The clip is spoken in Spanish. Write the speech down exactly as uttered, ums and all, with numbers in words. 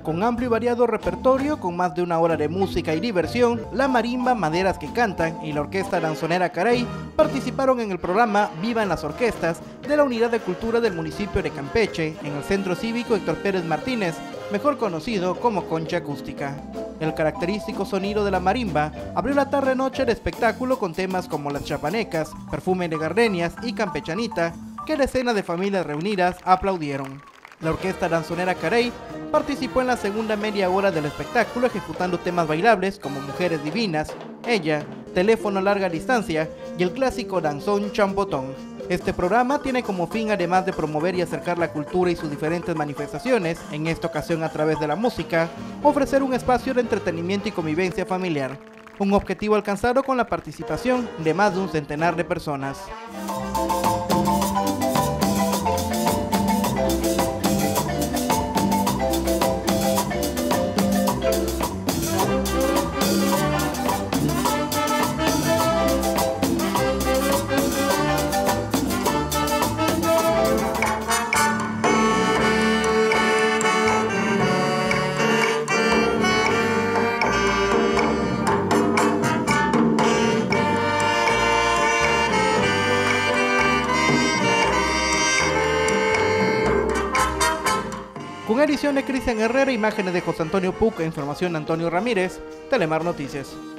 Con amplio y variado repertorio, con más de una hora de música y diversión, la marimba Maderas que Cantan y la orquesta danzonera Carey participaron en el programa Vivan las Orquestas de la Unidad de Cultura del municipio de Campeche, en el Centro Cívico Héctor Pérez Martínez, mejor conocido como Concha Acústica. El característico sonido de la marimba abrió la tarde-noche de espectáculo con temas como Las Chapanecas, Perfume de Gardenias y Campechanita, que decenas de familias reunidas aplaudieron. La orquesta danzonera Carey participó en la segunda media hora del espectáculo ejecutando temas bailables como Mujeres Divinas, Ella, Teléfono a larga distancia y el clásico danzón Champotón. Este programa tiene como fin, además de promover y acercar la cultura y sus diferentes manifestaciones, en esta ocasión a través de la música, ofrecer un espacio de entretenimiento y convivencia familiar, un objetivo alcanzado con la participación de más de un centenar de personas. Con edición de Cristian Herrera, imágenes de José Antonio Puca, información de Antonio Ramírez, Telemar Noticias.